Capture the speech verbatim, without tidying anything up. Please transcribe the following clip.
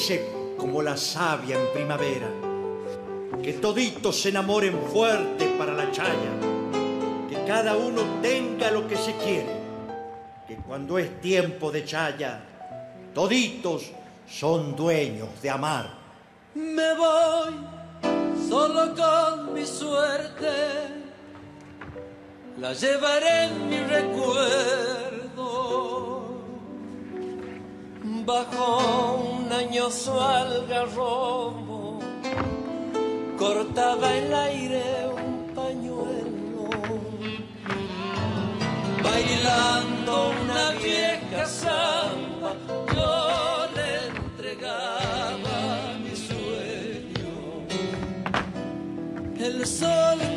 florece como la savia en primavera. Que toditos se enamoren fuerte para la chaya, que cada uno tenga lo que se quiere, que cuando es tiempo de chaya, toditos son dueños de amar. Me voy solo con mi suerte, la llevaré en mi recuerdo, bajo un añoso algarrobo, cortaba el aire un pañuelo, bailando una vieja samba, yo le entregaba mi sueño. El sol